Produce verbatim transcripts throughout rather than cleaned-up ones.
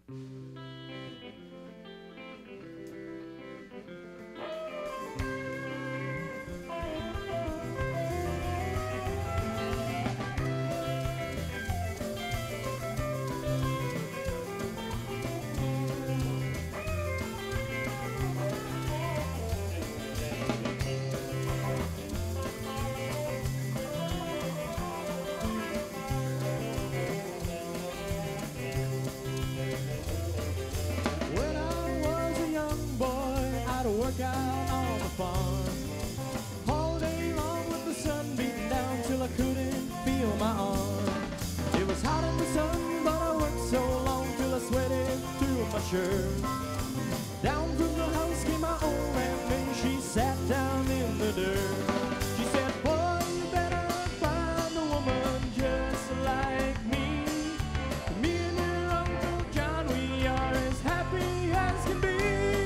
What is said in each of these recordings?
Work out on the farm all day long with the sun beating down till I couldn't feel my arm. It was hot in the sun, but I worked so long till I sweated through my shirt. Down from the house came my old Aunt May. She sat down in the dirt. She said, boy, you better find a woman just like me. Me and your Uncle John, we are as happy as can be.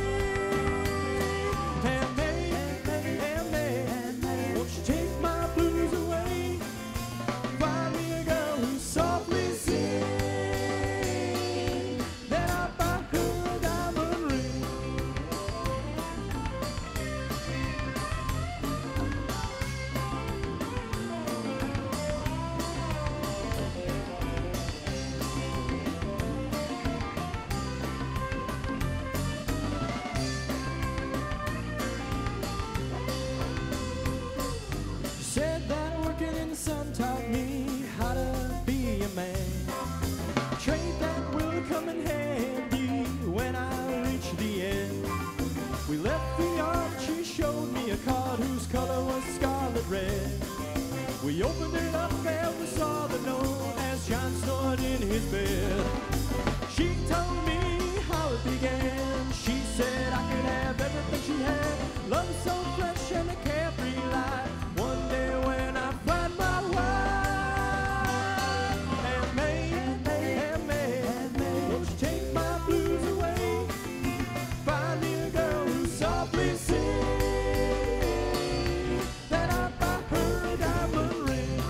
Said that working in the sun taught me how to be a man. A trait that will come in handy when I reach the end. We left the yard, she showed me a card whose color was scarlet red. We opened it up and we saw the note as John snored in his bed. She told me how it began. She said I could have everything she had. Love so fresh and a carefree life. One day when I find my wife, and May, and May, and May, and May, won't you take my blues away? Find me a girl who softly sings that I buy her a diamond ring.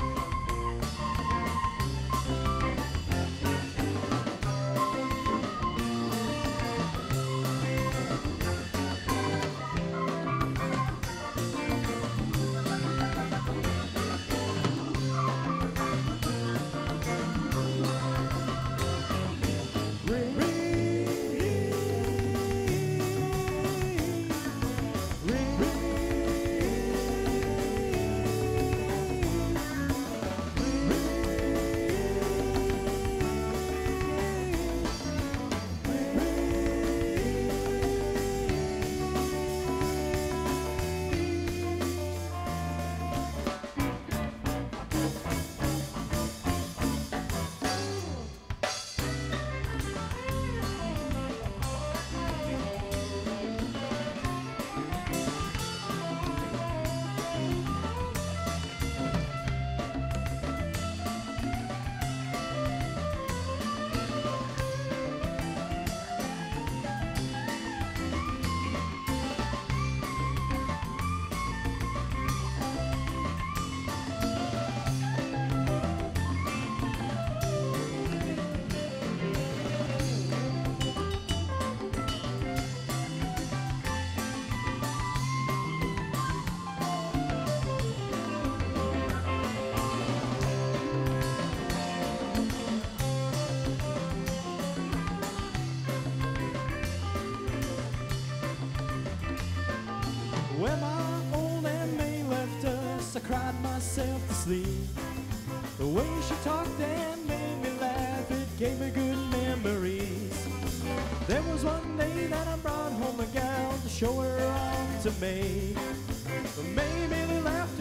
When my old Aunt May left us, I cried myself to sleep. The way she talked and made me laugh, it gave me good memories. There was one day that I brought home a gal to show her off to May. May made me laugh